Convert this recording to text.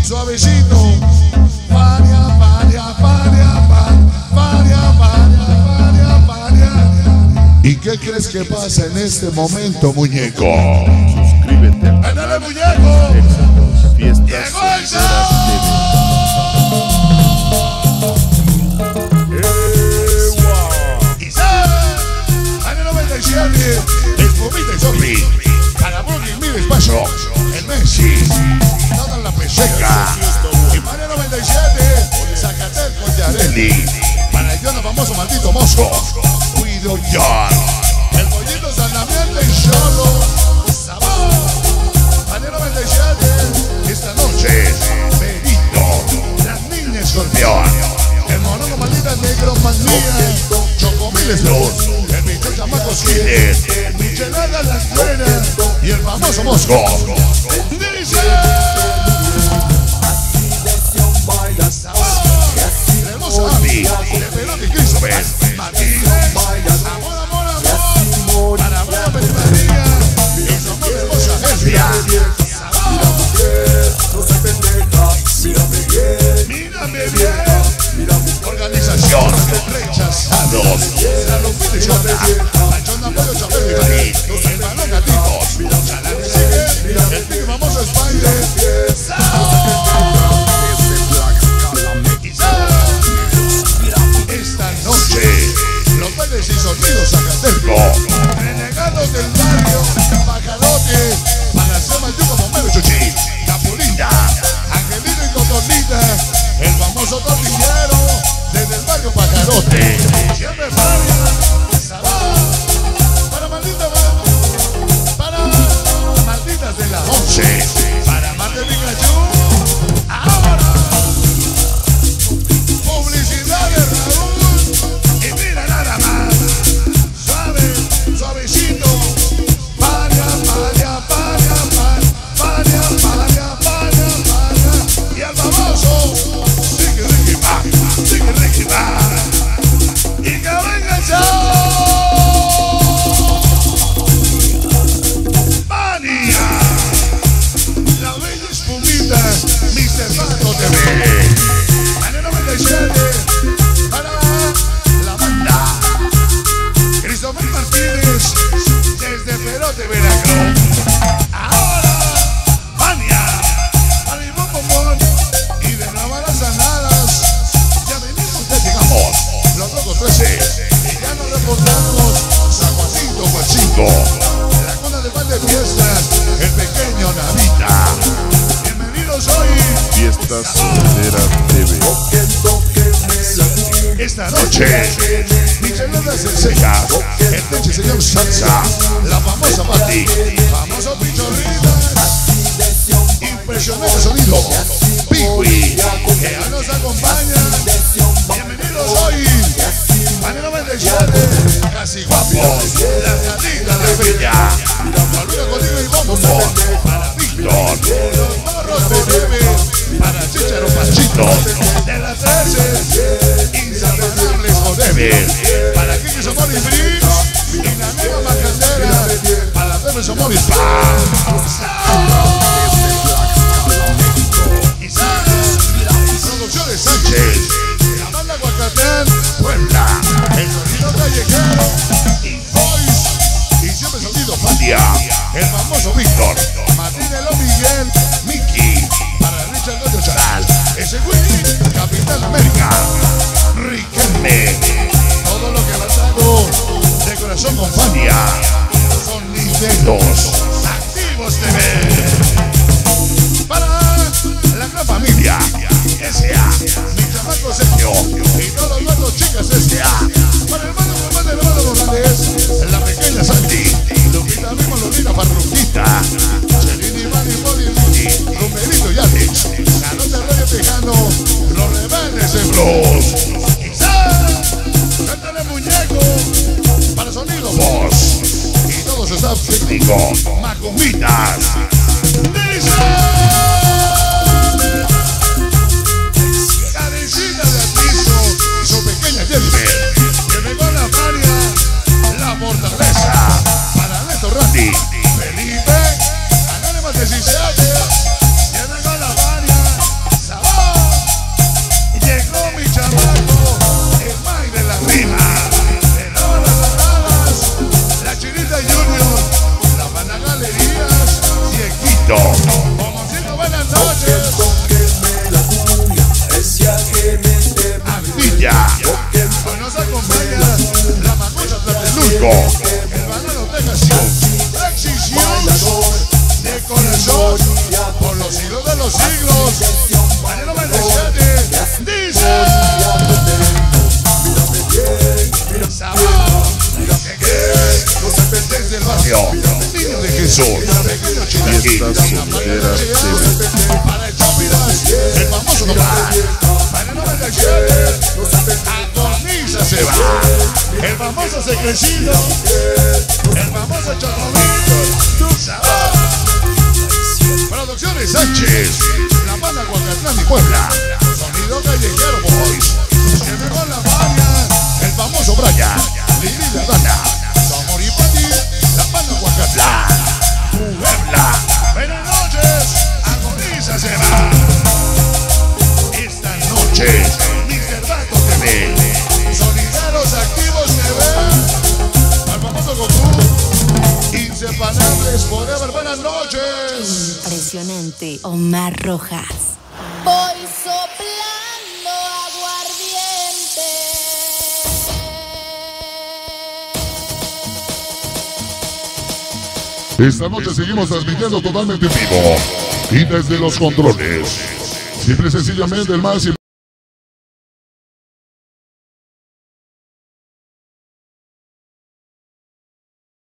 suavecito. Paria, paria, paria, paria, paria, paria, paria. ¿Y qué crees que pasa en este momento, muñeco? Suscríbete. ¡Ándale, muñeco! Éxitos, fiestas, ¡Llegó el solteras, Y sabe, año 97, el Pumita y Sofi. Para Brooklyn, mi despacho, el Messi, toda la peseca. Y para el 97, Zacateco y Yareli. Para el John, famoso maldito Mosco. Cuido John. El pollito San Damián y Cholo. Sabor. Para el 97, esta noche, Perito, las niñas Escorpión. El monono maldita negro manía. Chocomiles Luz. El bicho chamacos Kiles. Michelada las buenas. Y el famoso Mosco. Dice. Tenemos a Abby, de Perote y Christopher. Martínez. Amor, amor, amor. Para Buena María. Y somos de Bosa Herbia. Mírame bien. Organización Rechazados. La Lupita y Chona. Machona, Pollo, Chapel y Farid. El balón Gatitos. Chalani sigue. El tío famoso Spider. Esta noche, los bailes y sonidos Zacateco. Renegados del barrio. Pajarote. Palacio Mayuco, Momero, Chuchi. Capulita. Angelito y Cotonita. El famoso tortillero. Desde el barrio Pajarote. Siempre Fabio. Sabor. Para maldita. Para malditas de la 11. Para Marte Pikachu. Ahora. Publicidad de Raúl. Y mira nada más. Suave, suavecito. Paria, paria, paria, paria, paria, paria, paria. Y al famoso. Sigue Ricky va. Sigue Ricky va. Y que venga el show. Mania. La bella espumita. Mr. Pato TV. Año 97. Para la banda. Christopher Martínez. Desde Perote, Veracruz. Ahora. Mania. A mi bombón. Y de nuevo a las sanadas. Ya venimos, ya llegamos. Los locos 13. Y ya nos reportamos. San Juancito, Juancito. La cuna de pan de fiestas. El pequeño Navita. Bienvenidos hoy. Fiestas Solteras TV. Esta noche, micheladas en secas, el techo señor Salsa, la famosa Pati, famoso Pichorritas, impresionante sonido, Piwi, que ya nos acompaña. Bienvenidos hoy, año 97, casi guapos, las gatitas de Bella, olvido contigo y bombo, para Víctor, los morros de bebé, para Chicharo Pachito, de las 13, insalvables Jodeves, para Kiki Somor y Brix, y la nueva Macandera, para Pepe Somor y Paz. Producciones Sánchez, la banda Guacatán, Puebla, el sonido callejero, Invoice, y siempre sonido Fatia, el famoso Víctor, Martín Elo Miguel, Mickey, para Richard Goyo Charal, ese Willy, Capitán América, Riquelme, todo lo que ha pasado de corazón con Fatia, son lideros, activos TV, para la gran familia, S.A., mi chamaco Sergio, y todos los chicas S.A., para el hermano Morales, la pequeña Santi, Lupita Mimo, Lolita Parruquita, Chelini, Mani, Moni, Ricky, Rumerito y Alex, la noche Radio Tejano, los rebeldes en blues, quizás, cántale muñeco, para sonido voz, y todo su staff técnico, Macumbitas, dice. Jennifer, que me va la María, la fortaleza, para Neto Randy, Felipe, Anónimo 17, que me va la María, Pomocito. Pomocito, buenas noches. Ardilla. Hoy nos acompaña la Macucha Tlatelulco. El banano Texas. Precisión de corazón por los siglos de los siglos. Panero Menezete dice: sabor, desde el barrio Niño de Jesús, pequeño Chilaquín, para el Chópidas, el famoso Topar, Panero Menezete, agoniza se va, el famoso Secrecito, el famoso Chocomil, sabor. Producciones Sánchez, La Banda Guacatlán y Puebla, Sonido Callejero Boys, que mejor la Maria, el famoso Brian, Lili la Dana, Somor y Pati, La Banda Guacatlán, Puebla. Buenas noches, agoniza se va. Esta noche, Mr. Vato TV, Solideros Activos TV, al famoso Goku, Inseparables Forever. Buenas noches. Impresionante, Omar Rojas. Voy soplando aguardiente. Esta noche seguimos transmitiendo totalmente en vivo y desde los controles. Simple y sencillamente el más